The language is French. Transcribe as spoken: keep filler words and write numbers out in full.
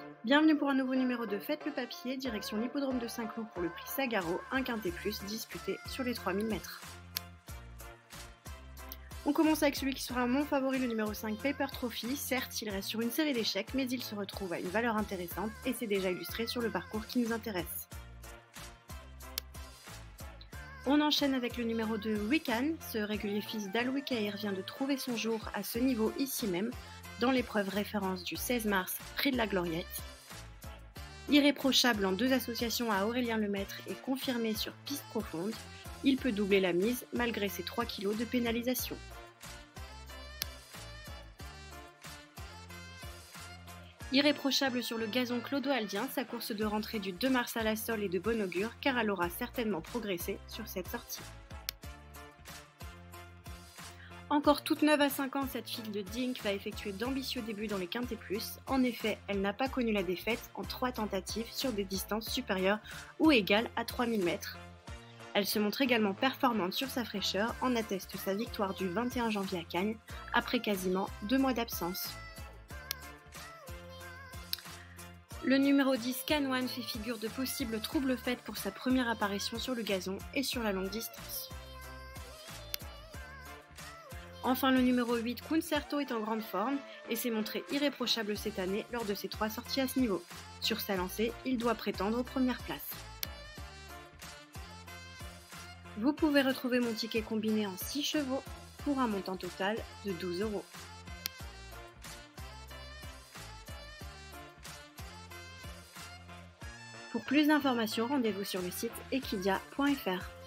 Bienvenue pour un nouveau numéro de Faites le papier, direction l'hippodrome de Saint-Cloud pour le prix Sagaro, un quintet plus disputé sur les trois mille mètres. On commence avec celui qui sera mon favori, le numéro cinq, Paper Trophy. Certes, il reste sur une série d'échecs, mais il se retrouve à une valeur intéressante et c'est déjà illustré sur le parcours qui nous intéresse. On enchaîne avec le numéro deux, Wican. Ce régulier fils d'Al-Wikaïr vient de trouver son jour à ce niveau ici même, dans l'épreuve référence du seize mars, prix de la Gloriette. Irréprochable en deux associations à Aurélien Lemaître et confirmé sur piste profonde, il peut doubler la mise malgré ses trois kilos de pénalisation. Irréprochable sur le gazon clodoaldien, sa course de rentrée du deux mars à la Sole est de bon augure car elle aura certainement progressé sur cette sortie. Encore toute neuve à cinq ans, cette fille de Dink va effectuer d'ambitieux débuts dans les quintés plus. En effet, elle n'a pas connu la défaite en trois tentatives sur des distances supérieures ou égales à trois mille mètres. Elle se montre également performante sur sa fraîcheur, en atteste sa victoire du vingt et un janvier à Cagnes, après quasiment deux mois d'absence. Le numéro dix, Canwan, fait figure de possible trouble faite pour sa première apparition sur le gazon et sur la longue distance. Enfin, le numéro huit, Concerto, est en grande forme et s'est montré irréprochable cette année lors de ses trois sorties à ce niveau. Sur sa lancée, il doit prétendre aux premières places. Vous pouvez retrouver mon ticket combiné en six chevaux pour un montant total de douze euros. Pour plus d'informations, rendez-vous sur le site equidia point f r.